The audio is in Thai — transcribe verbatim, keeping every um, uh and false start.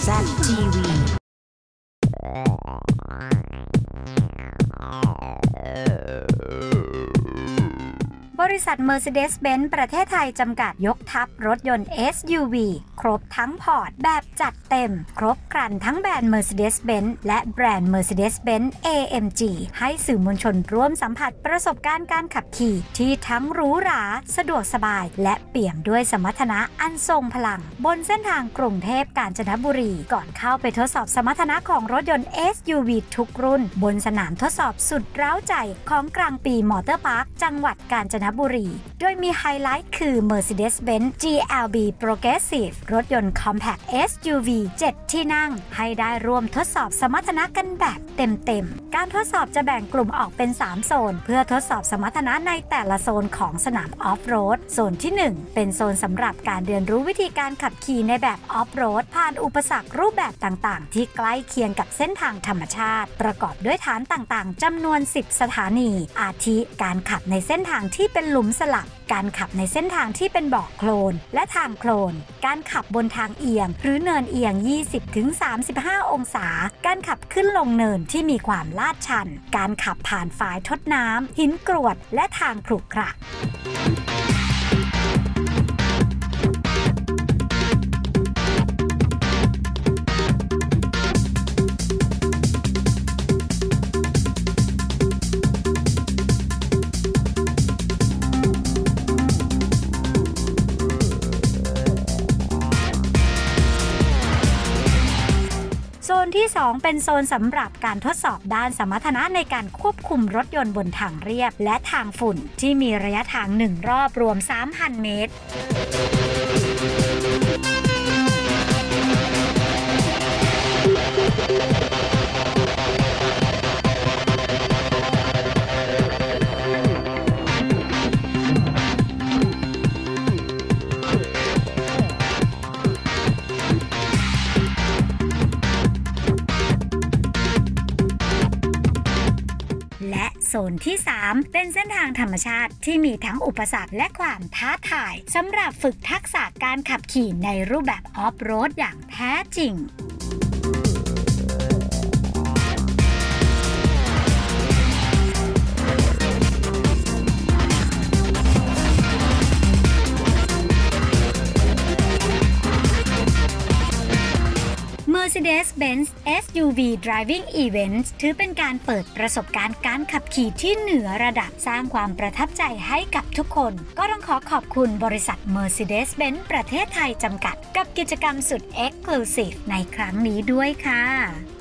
แซด ที วีบริษัท Mercedes-Benz ประเทศไทยจำกัดยกทัพรถยนต์ เอส ยู วี ครบทั้งพอร์ตแบบจัดเต็มครบครันทั้งแบรนด์ Mercedes-Benz และแบรนด์ Mercedes-Benz เอ เอ็ม จี ให้สื่อมวลชนร่วมสัมผัสประสบการณ์การขับขี่ที่ทั้งหรูหราสะดวกสบายและเปี่ยมด้วยสมรรถนะอันทรงพลังบนเส้นทางกรุงเทพกาญจนบุรีก่อนเข้าไปทดสอบสมรรถนะของรถยนต์ เอส ยู วี ทุกรุ่นบนสนามทดสอบสุดเร้าใจของกลางปีมอเตอร์พาร์คจังหวัดกาญจนบุรีโดยมีไฮไลท์คือ Mercedes-Benz จี แอล บี Progressive รถยนต์ Compact เอส ยู วี เจ็ด ที่นั่งให้ได้ร่วมทดสอบสมรรถนะกันแบบเต็มๆการทดสอบจะแบ่งกลุ่มออกเป็นสามโซนเพื่อทดสอบสมรรถนะในแต่ละโซนของสนามออฟโรดโซนที่หนึ่งเป็นโซนสำหรับการเรียนรู้วิธีการขับขี่ในแบบออฟโรดผ่านอุปสรรครูปแบบต่างๆที่ใกล้เคียงกับเส้นทางธรรมชาติประกอบด้วยฐานต่างๆจำนวนสิบสถานีอาทิการขับในเส้นทางที่เป็นหลุมสลับการขับในเส้นทางที่เป็นบ่อโคลนและทางโคลนการขับบนทางเอียงหรือเนินเอียง ยี่สิบถึงสามสิบห้า องศาการขับขึ้นลงเนินที่มีความลาดชันการขับผ่านฝายทดน้ำหินกรวดและทางขรุขระโซนที่สองเป็นโซนสำหรับการทดสอบด้านสมรรถนะในการควบคุมรถยนต์บนทางเรียบและทางฝุ่นที่มีระยะทางหนึ่งรอบรวม สามพัน เมตรและโซนที่สามเป็นเส้นทางธรรมชาติที่มีทั้งอุปสรรคและความท้าทายสำหรับฝึกทักษะการขับขี่ในรูปแบบออฟโรดอย่างแท้จริงMercedes-Benz เอส ยู วี Driving Events ถือเป็นการเปิดประสบการณ์การขับขี่ที่เหนือระดับสร้างความประทับใจให้กับทุกคนก็ต้องขอขอบคุณบริษัท Mercedes-Benz ประเทศไทยจำกัดกับกิจกรรมสุด Exclusive ในครั้งนี้ด้วยค่ะ